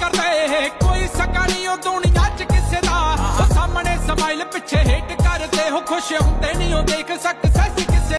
करते कोई सका नहीं ओ दुनिया च किसे दा सामने स्माइल पिछे हिट करते हो खुश होंदे नहीं हो देख सक्सेस